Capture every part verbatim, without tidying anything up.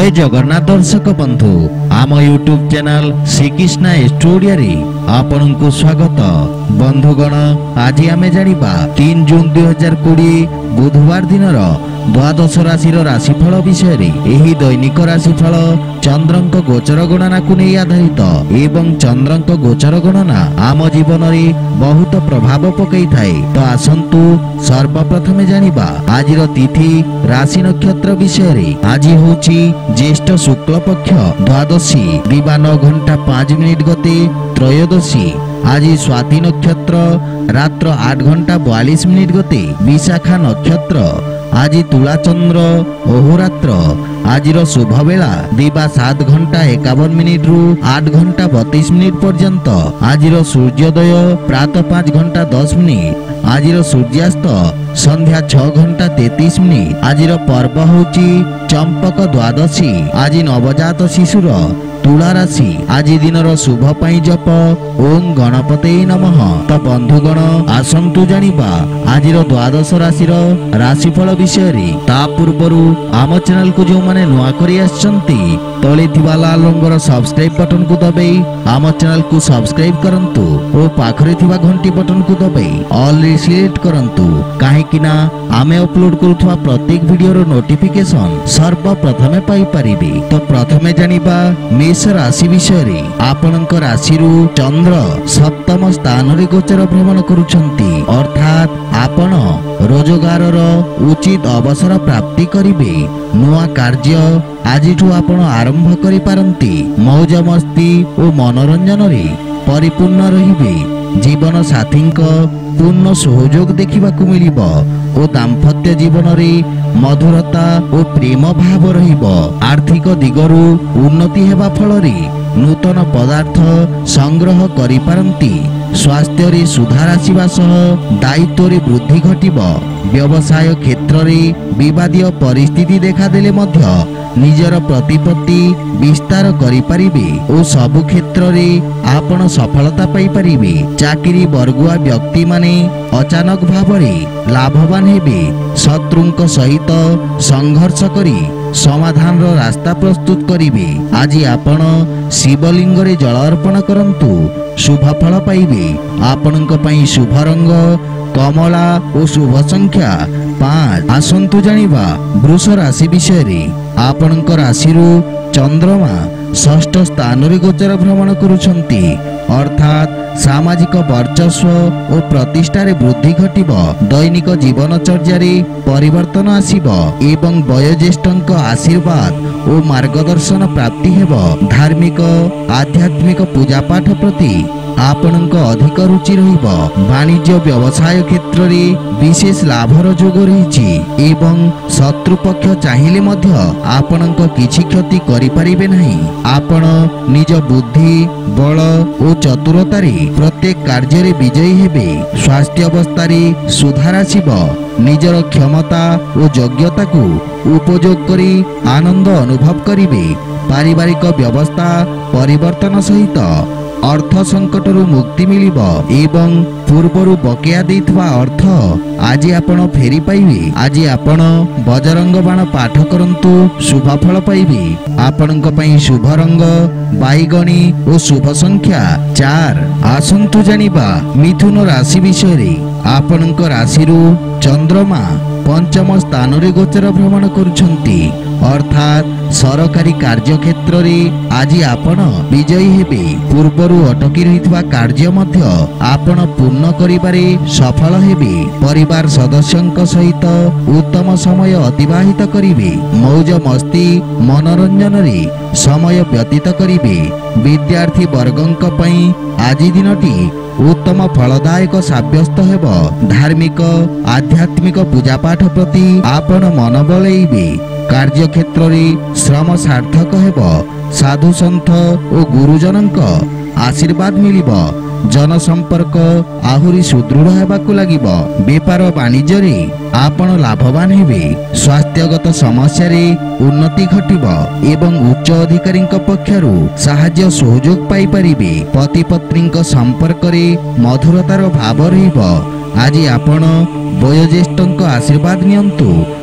जय जगन्नाथ दर्शक बंधु आम यूट्यूब चैनल श्रीकृष्णा स्टूडियो रे आपन को स्वागत। बंधुगण आज आमे जानिबा तीन जून दुई हजार कोड़े बुधवार दिन द्वादश राशि राशिफल विषय रे। एही दैनिक राशिफल चंद्रंक गोचर गणना को नहीं आधारित एवं चंद्रंक गोचर गणना आम जीवन रे बहुत प्रभाव पकई थाए। तो आसंतु सर्वप्रथमे जानिबा आज तिथि राशि नक्षत्र विषय रे। आज होची ज्येष्ठ शुक्ल पक्ष द्वादशी दिवा नौ घंटा पांच मिनिट गते त्रयोदशी। आज स्वाति नक्षत्र रात्र आठ घंटा बयालीस मिनिट गते विशाखा नक्षत्र। आज तुला चंद्र अहोरात्र। आज शुभ बेला दिवा सात घंटा एकावन मिनिट रु आठ घंटा बत्तीस मिनिट पर्यंत। आज सूर्योदय प्रातः पांच घंटा दस मिनिट। आज सूर्यास्त संध्या छह घंटा तैतीस मिनिट। आज पर्व होची चंपक द्वादशी। आज नवजात शिशुर तुला राशि। आज दिन शुभ पाई जप ओम गणपते नमः। तो बंधुगण आसंतु जानिबा आज द्वादश राशि राशिफल विषय रे। ता पूर्व आम चैनल को जो माने नुआ करी आछंती तले थिबा लाल रंगर सब्सक्राइब बटन को दबाई आम चैनल को सब्सक्राइब करंतु और पाखरे थिबा घंटी बटन को दबाई ऑल रे सिलेक्ट करंतु काहे कि ना आमे अपलोड करूथवा प्रत्येक वीडियो रो नोटिफिकेशन सर्वप्रथमे पाई परिबे। तो प्रथमे जानिबा मेष राशि विषय रे। आपनक राशि रु चंद्र सप्तम स्थान रे गोचर भ्रमण करूछंती अर्थात आपण रोजगार रो उचित अवसर प्राप्ति करिवे। नुआ कार्य आजिठु आपण आरंभ करि पारंती। मौज मस्ती और मनोरंजन रे परिपूर्ण रहिबे। जीवन साथी पूर्ण सहयोग देखा मिलिबो और दाम्पत्य जीवन रे मधुरता और प्रेम भाव रहिबो। आर्थिक दिगरु उन्नति हेबा फल रे नूतन पदार्थ संग्रह करि पारंती। स्वास्थ्य रे सुधार आसीबा सह दायित्व रे वृद्धि घटिबो। व्यवसाय क्षेत्र रे विवादीय परिस्थिति देखा देले मध्य निजर प्रतिपत्ति विस्तार करि परिबे और सबु क्षेत्र रे आपण सफलता पाई परिबे। चाकरी वर्गुआ व्यक्ति माने अचानक भाव रे लाभवान हेबे। शत्रुंक सहित संघर्ष करी समाधान रो रास्ता प्रस्तुत करिवे। आज आपण शिवलिंग रे जल अर्पण करंतु शुभ फल पाइबे। आपनक पई शुभ रंग कमला और शुभ संख्या पांच। आसंतु जानिबा वृष राशि विषय रे। आपनक राशि रु चंद्रमा षष्ठ स्थान रे गोचर भ्रमण करूछंती अर्थात सामाजिक वर्चस्व और प्रतिष्ठा रे वृद्धि घटिबो। दैनिक जीवनचर्या रे परिवर्तन आसीबो एवं वयोज्येष्ठक आशीर्वाद और मार्गदर्शन प्राप्ति हेबो। धार्मिक आध्यात्मिक पूजा पाठ प्रति आपनक अधिक रुचि रहिबो। वाणिज्य व्यवसाय क्षेत्र रे विशेष लाभर जोग रहिछि एवं शत्रु पक्ष चाहिले मध्य आपनक किछि क्षति करि परिबे नाही। आपण निज बुद्धि बल और चतुरता रे प्रत्येक कार्य रे विजयी हेबे। स्वास्थ्य अवस्था रे सुधार आसीबो। निजर क्षमता और योग्यता को उपयोग करी आनंद अनुभव करिवे। पारिवारिक व्यवस्था परिवर्तन सहित अर्थ संकट रु मुक्ति मिलिबो एवं पूर्वरु बकेया देइथवा अर्थ आज आपण फेरी पाइबे। आज आपण बजरंग बाण पाठ करंतु शुभ फल पाइबे। आपनक पई शुभ रंग बाईगणी और शुभ संख्या चार। आसंतु जानिबा मिथुन राशि विषय रे। आपनक राशि रु चंद्रमा पंचम स्थान रे गोचर भ्रमण करूछंती अर्थात सरकारी कार्य क्षेत्र रे आज आपण विजयी हेबे। पूर्वरु अटकी रहितवा कार्य मध्य आपण पूर्ण करिबारे सफल हेबे। परिवार सदस्यंक सहित उत्तम समय अतिबाहित करिवे। मौज मस्ती मनोरंजन रे समय व्यतीत करिवे। विद्यार्थी वर्गंक पई आज दिनटी उत्तम फलदायक साब्यस्त हेबो। धार्मिक आध्यात्मिक पूजा पाठ प्रति आपण मन बलैबे। कार्य क्षेत्र रे श्रम सार्थक हेबो। साधु संत और गुरुजनक आशीर्वाद मिलिबो। जन संपर्क आहुरी सुदृढ़ हेबाकु लागिबो। व्यापार वाणिज्य रे आपण लाभवान हेबे। स्वास्थ्यगत समस्या रे उन्नति घटिबो एवं उच्च अधिकारी पक्षरु साहाय्य सहयोग पाई परिबे। पति पत्नीक संपर्क रे मधुरतार भाव रहिबो। आज आपण वयोज्येष्ठक आशीर्वाद नियंतु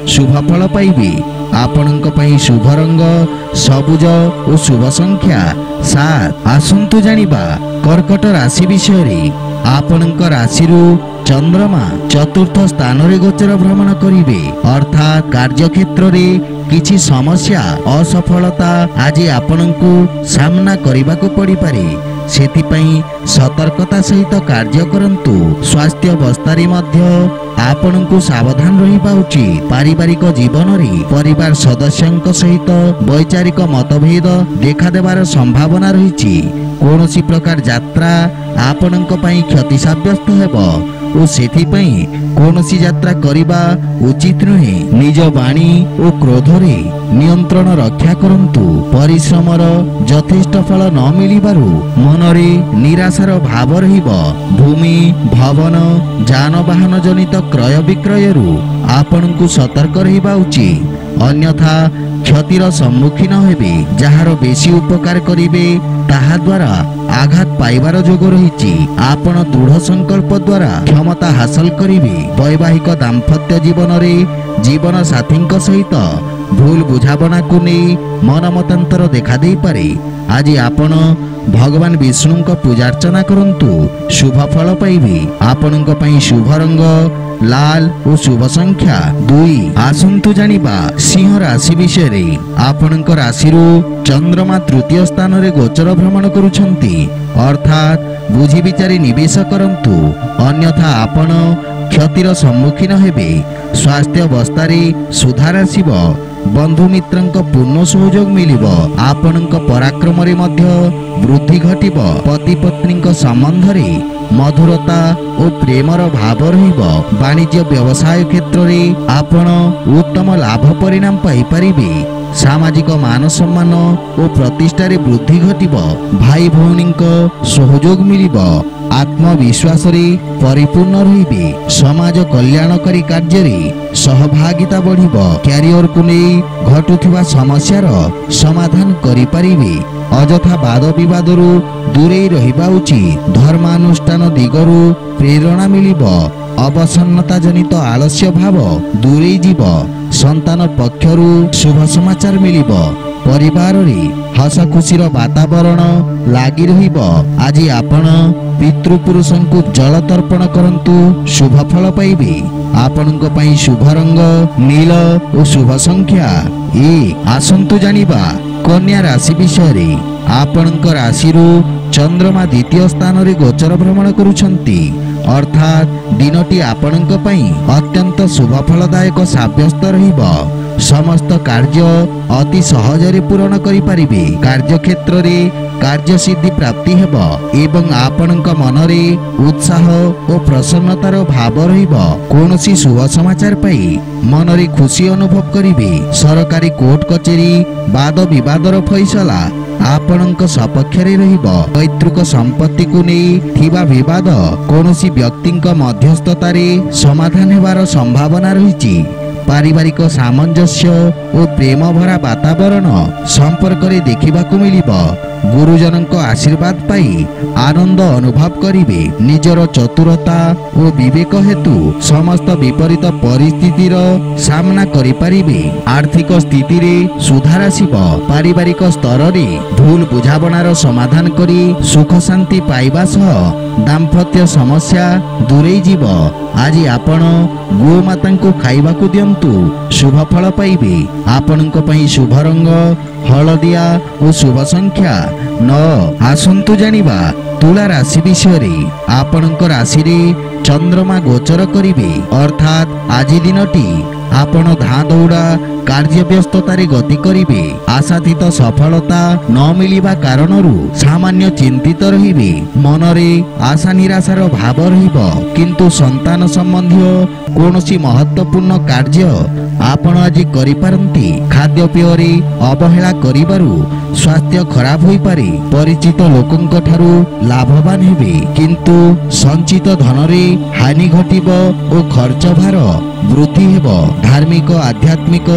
शुभ फल पाइबे। आपणଙ୍କ ପାଇଁ शुभ रंग सबुज और शुभ संख्या सात। आसंतु जानिबा कर्कट राशि विषय। आपणଙ୍କ राशिरु चंद्रमा चतुर्थ स्थान रे गोचर भ्रमण करिवे, अर्थात कार्यक्षेत्र रे किछि समस्या असफलता आज आपणଙ୍କୁ सामना करिबाको पड़ी पारे। सेथिपई सतर्कता सहित कार्य करंतु। स्वास्थ्य अवस्था मध्य आपणଙ୍କୁ सावधान रहिबा उचित। पारिवारिक जीवन रे परिवार सदस्यଙ୍କ सहित वैचारिक मतभेद देखा देबार संभावना रहिछि। कोनोसी प्रकार यात्रा आपणଙ୍କ ପାଇଁ क्षति साब्यस्त हेबो ओ सेथिपई कोनोसी यात्रा करिबा उचित नुहे। निज वाणी और क्रोध रे नियंत्रण रक्षा करंतु। परिश्रमर यथेष्ट फल न मिलिबारु मनरे निराशार भाव रहिबो। भूमि भवन जानवाहन जनित क्रय विक्रयरु आपणଙ୍କୁ सतर्क रहिबा उचित, अन्यथा क्षतिर सम्मुखीन हेबे। जहार बेसी उपकार करिवे ताहा द्वारा आघात पाइबार जोग रहिछि। आपण दृढ़ संकल्प द्वारा क्षमता हासिल करिवे। वैवाहिक दाम्पत्य जीवन रे जीवन साथी सहित भूल बुझाबना को नहीं मनमतांतर देखा दे पारे। आज आपण भगवान विष्णु का पूजार्चना करंतु, शुभ फल पाइबे। आपणଙ୍କ ପାଇଁ शुभ रंग लाल और शुभ संख्या दुई। आसंतु जानिबा सिंह राशि विषय रे। आपणଙ୍କ राशिरु चंद्रमा तृतीय स्थान रे गोचर भ्रमण करुछंती, अर्थात बुझी विचारी निवेश करंतु, अन्यथा आपण क्षतिर सम्मुखीन हेबे। स्वास्थ्य अवस्था रे सुधार आसीबो। बंधु मित्रंक पूर्ण सहयोग मिलिबो। आपणଙ୍କ पराक्रम रे मध्य वृद्धि घटिबो। पति पत्नींक संबंध रे मधुरता और प्रेमर भाव रहिबो। वाणिज्य व्यवसाय क्षेत्र रे आपण उत्तम लाभ परिणाम पाई परिबे। सामाजिक मान सम्मान और प्रतिष्ठा रे वृद्धि घटिबो। भाई भौणींक सहयोग मिलिबो। आत्मविश्वास रे परिपूर्ण रहिबे। समाज कल्याणकारी कार्य रे सहभागिता बढ़िबो। कैरियर को नहीं घटुथिबा समस्यार समाधान करि परिबे। अजथा वाद विवादरू दूरे रहिबा उचित। धर्मानुष्ठान दिगरू प्रेरणा मिलिबो। अवसन्नता जनित आलस्य भाव दूरे जीव। संतान पक्षरु शुभ समाचार मिलिबो। परिवार रे हस खुशीर वातावरण लागी रहिबो। आज आपण पितृपुरुषंकु जल तर्पण करंतु, शुभ फल पाइबे। आपणଙ୍କ ପାଇଁ शुभ रंग नील और शुभ संख्या एक। आसंतु जानिबा कन्या राशि विषय रे। आपणଙ୍କ राशिरु चंद्रमा द्वितीय स्थान रे गोचर भ्रमण करुछंती, अर्थात दिनटी आपणଙ୍କ ପାଇଁ अत्यंत शुभ फलदायक साब्यस्त रहिबो। समस्त कार्य अति सहजरे पूर्ण करि परिबे। कार्य क्षेत्र रे कार्य सिद्धि प्राप्ति हेबो एवं आपणଙ୍କ मनरे उत्साह और प्रसन्नतार भाव रहिबो। कोनोसी शुभ समाचार पाई मनरे खुशी अनुभव करिवे। सरकारी कोर्ट कचेरी वाद विवादर फैसला आपणଙ୍କ सपक्षरे रहिबो। पैतृक संपत्ति को नहीं थिबा विवाद कोनोसी व्यक्तिंक मध्यस्थतारे समाधान हेबार संभावना रहिछि। पारिवारिक सामंजस्य और प्रेम भरा वातावरण संपर्क रे देखिबाकु मिलिबो। गुरुजनक आशीर्वाद पाई आनंद अनुभव करिवे। निजर चतुरता और विवेक हेतु समस्त विपरीत परिस्थितिर सामना करि परिबे। आर्थिक स्थिति रे सुधार आसीबो। पारिवारिक स्तर रे भूल बुझाबनार समाधान करी सुख शांति पाइबा सह दाम्पत्य समस्या दूरे जीव। आज आपण गोमाता को खाइबाकु दियंतु, शुभ फल पाइबे। आपणଙ୍କ ପାଇଁ शुभ रंग हलदिया और शुभ संख्या नौ। आसंतु जानिबा तुला राशि विषय रे। आपणଙ୍କ राशि रे चंद्रमा गोचर करिवे, अर्थात आज दिनटी आपण धाँ दौड़ा कार्य व्यस्ततारे गति करिवे। आशातीत सफलता न मिलिबा कारणरू सामान्य चिंतित रहिबे। मनरे आशा निराशार भाव रहिबो, किंतु संतान संबंधी कोनोसी महत्वपूर्ण कार्य आपण आज करि पारंती। खाद्यपेय रे अवहेला करिबारु स्वास्थ्य खराब होई पारे। परिचित लोकंक ठारू लाभवान हेबे, किंतु संचित धन रे हानि घटिबो और खर्च भार वृद्धि हेबो। धार्मिक आध्यात्मिक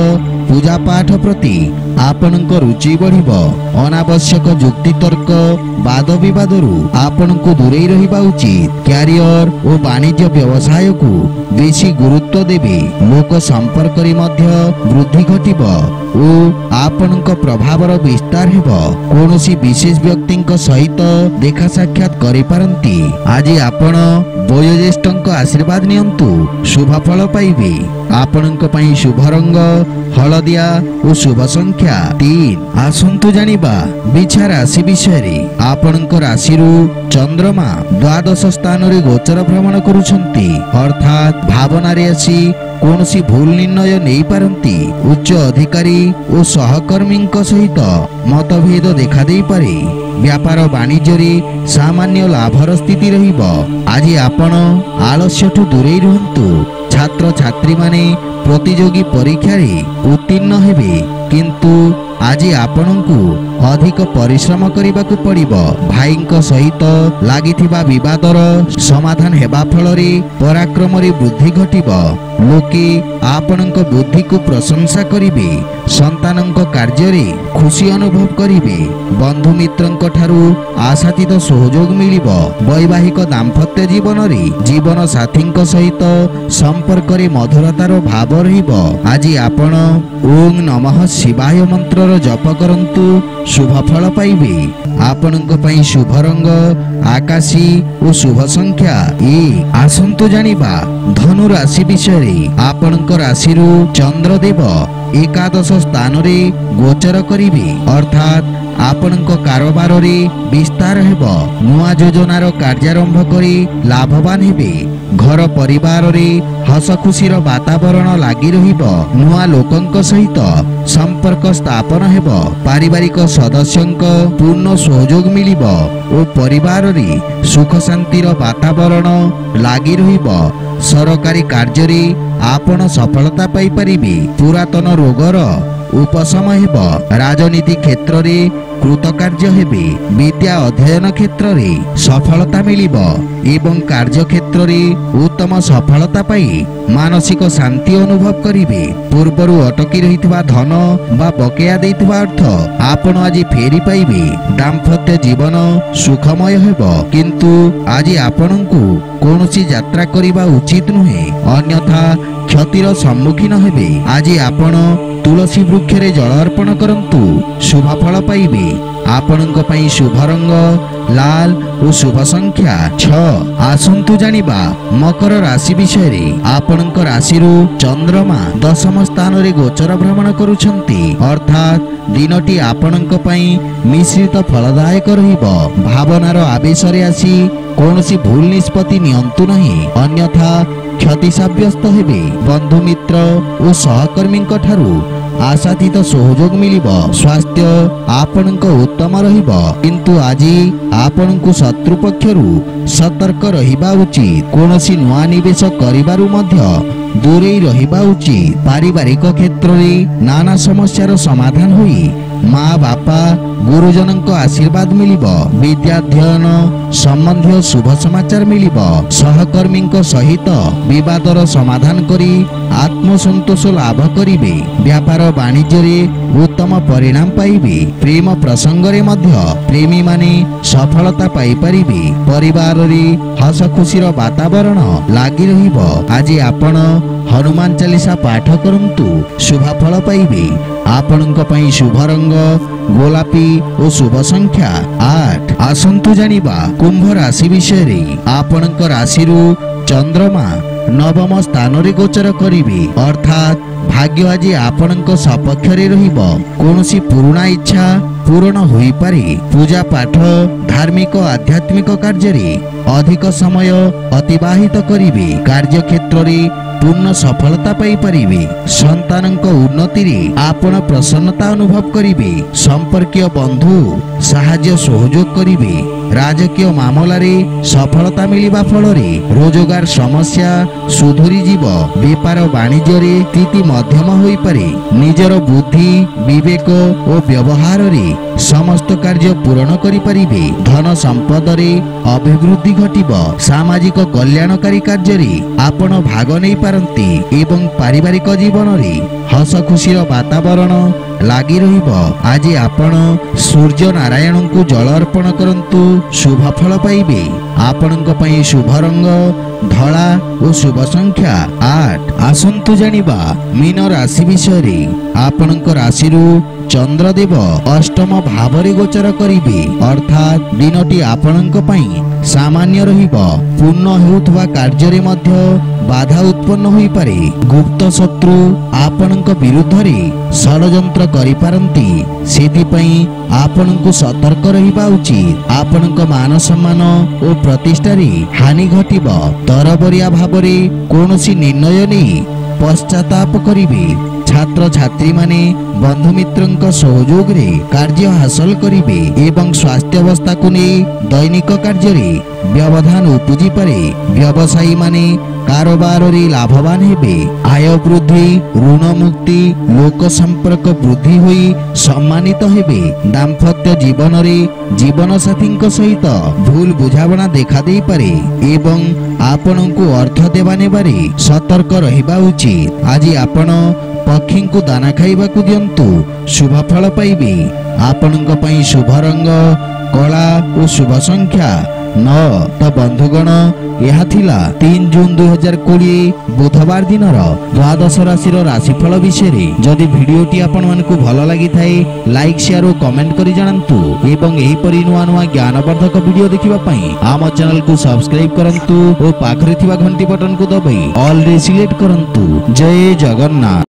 पूजा पाठ प्रति आपणक रुचि बढ़िब। अनावश्यक जुक्तितर्क वाद विवादरू आपणको दूरेई रहिबा उचित। क्यारियर और वाणिज्य व्यवसाय को बेसी गुरुत्व देबे। लोक संपर्क रे मध्य वृद्धि घटिब और आपणक प्रभावर विस्तार हेब। कोनोसी विशेष व्यक्तिंक सहित देखा साक्षात करि पारंती। आज आपण वयोज्येष्ठंक आशीर्वाद नियंतु, शुभ फल पाइबे। आपणक पई शुभ रंग हलदिया और शुभ संख्या तीन। आसंतु जानिबा बिछा राशि विषय। आपणक राशिरु चंद्रमा द्वादश स्थान रे गोचर भ्रमण करुछंती, अर्थात भावना रे आसी कोनोसी भूल निर्णय नहीं पारंती। उच्च अधिकारी और सहकर्मी सहित मतभेद देखा दे पारे। व्यापार वाणिज्य रे सामान्य लाभर स्थिति रहिब। आज आपण आलस्यठु दूरेई रहंतु। छात्र छात्री माने प्रतियोगी परीक्षा रे उत्तीर्ण हेबे, किंतु आज आपणकु अधिक परिश्रम करबाकू पड़िब। भाईंक सहित लागिथिबा विवादर समाधान हेबा फलरे पराक्रम रे वृद्धि घटिब। लोके आपणक बुद्धि को प्रशंसा करिवे। संतानक कार्य रे खुशी अनुभव करिवे। बंधु मित्रंक ठारू आशातीत सहयोग मिलिब। वैवाहिक दाम्पत्य जीवन रे जीवन साथींक सहित संपर्क रे मधुरतार भाव रहिब। आज आपण ओम नमः शिवाय मंत्र जप करंतु, शुभ फल पाइबे। आपणक पई शुभ रंग आकाशी और शुभ संख्या एक। आसंतु जानिबा धनु राशि विषय। आपणक राशिरु चंद्रदेव एकादश स्थान रे गोचर करिवे, अर्थात आपणक कारोबार रे विस्तार हेब। नुआ योजनार कार्यारंभ करी लाभवान हेबे। घर परिवार रे हस खुशीर वातावरण लागी रहिब। नुआ लोकंक सहित संपर्क स्थापन हेब। पारिवारिक सदस्यंक पूर्ण सहयोग मिलिब और परिवार रे सुख शांतिर वातावरण लागी रहिब। सरकारी कार्य रे आपण सफलता पाई परिबे। पुरातन रोगर उपशम हेब। राजनीति क्षेत्र रे कृतकार्य हेबे। विद्या अध्ययन क्षेत्र रे सफलता मिलिब एवं कार्य क्षेत्र रे उत्तम सफलता पाई मानसिक शांति अनुभव करिवे। पूर्वरु अटकी रहितबा धन बा बकेया दैतबा अर्थ आपण आज फेरी पाइबे। दाम्पत्य जीवन सुखमय हेब, किंतु आज आपणकु कोनोसी यात्रा करिबा उचित नुहे, अन्यथा क्षतिर सम्मुखीन हेबे। आज आपण तुलसी वृक्ष रे जल अर्पण करंतु, शुभ फल पाइबे। आपणक पई शुभ रंग लाल और शुभ संख्या छह। आसंतु जानिबा मकर राशि विषय। आपणक राशिरु चंद्रमा दशम स्थान रे गोचर भ्रमण करुछंती, अर्थात दिनटी आपणक पई मिश्रित फलदायक रहिब। भावनार आवेश रे आसी कोनोसी भूल निष्पत्ति नियंतु नहीं, अन्यथा क्षति साब्यस्त हेबे। बंधु मित्र और सहकर्मी ठारू आशातीत सहयोग मिलिब। स्वास्थ्य आपणक उत्तम रहिब, किंतु आज आपणकु शत्रु पक्षरु सतर्क रहिबा उचित। कोनोसी नुआ निवेश करिबारु मध्य दूरेई रहिबा उचित। पारिवारिक क्षेत्र रे नाना समस्यार समाधान होई माँ बापा गुरुजनक आशीर्वाद मिलिब। विद्याध्ययन संबंधी शुभ समाचार मिलिब। सहकर्मी सहित विवादर समाधान करी आत्मसंतोष लाभ करिवे। व्यापार वाणिज्य रे उत्तम परिणाम पाइबे। प्रेम प्रसंग रे मध्य प्रेमी माने सफलता पाई परिबे। परिवार रे हस खुशीर वातावरण लागी रहिब। आज आपण हनुमान चालीसा पाठ करंतु, शुभ फल पाइबे। आपणक पई शुभ रंग गोलापी और शुभ संख्या आठ। आसंतु जानिबा कुंभ राशि विषय। आपणक राशिरु चंद्रमा नवम स्थान रे गोचर करिवे, अर्थात भाग्य आज आपणक सपक्ष रे रहिब। कोनोसी पुराना इच्छा पूर्ण होई पारे। पूजा पाठ धार्मिक आध्यात्मिक कार्य रे अधिक समय अतिबाहित करिवे। कार्य क्षेत्र रे पूर्ण सफलता पाई परिवे। संतानक उन्नति रे आपण प्रसन्नता अनुभव करिवे। संपर्कीय बंधु साहाय्य सहयोग करिवे। राजकीय मामला रे सफलता मिलिबा फल रे रोजगार समस्या सुधुरी जीव। व्यापार वाणिज्य रे स्थिति मध्यम होई पारे। निजर बुद्धि विवेक और व्यवहार रे समस्त कार्य पूरण करि परिबे। धन संपदरे अभिवृद्धि घटिब। सामाजिक कल्याणकारी कार्य रे आपण भाग नै पारंती एवं पारिवारिक जीवन रे हस खुशीर वातावरण लागी रहिब। आज आपण सूर्य नारायण को जल अर्पण करंतु शुभ फल पाइबे। आपणक पई शुभ रंग धला और शुभ संख्या आठ। आसंतु जानिबा मीन राशि विषय रे। आपणक राशि रु चंद्रदेव अष्टम भावरे गोचर करिबे, अर्थात दिनटी आपणक पई सामान्य रहिब। पूर्ण हेउथवा कार्य रे मध्य बाधा उत्पन्न होई पारे। गुप्त शत्रु आपणक विरुद्ध रे षडयंत्र करि पारंती, सेति पई आपणक सतर्क रहिबा उचित। आपणक मान सम्मान और प्रतिष्ठा रे हानि घटिब। तरबरिया भावरे कोनोसी निर्णय नै पश्चाताप करिबे। छात्र छात्री माने बंधु मित्रंक सहयोग रे कार्य हासिल करिबे एवं स्वास्थ्य अवस्था को नै दैनिक कार्य रे व्यवधान उपजी पारे। व्यवसायी माने कारोबार रे लाभवान हेबे। आय वृद्धि, ऋण मुक्ति, लोक संपर्क वृद्धि होई सम्मानित हेबे। दाम्पत्य जीवन रे जीवन साथींक सहित भूल बुझावना देखा देई पारे एवं आपनकु अर्थ देवा नेबारे सतर्क रहिबा उचित। आज आपण पक्षी को दाना खाइबा को दियंतु, शुभ फल पाइबे। आपनक पई शुभ रंग कला और शुभ संख्या नौ। तो बंधुगण यह थिला तीन जून दुई हजार कोड़े बुधवार दिन द्वादश राशि राशिफल विषय। जदि भिडियोटी आपण मानकु भल लगी थाए लाइक शेयर और कमेंट करि जणांतु एवं एही परि नुआ नुआ ज्ञानवर्धक वीडियो देखिबा पई आम चैनल को सब्सक्राइब करंतु और पाखरे थिबा घंटी बटन को दबाई ऑल रे सिलेक्ट करंतु। जय जगन्नाथ।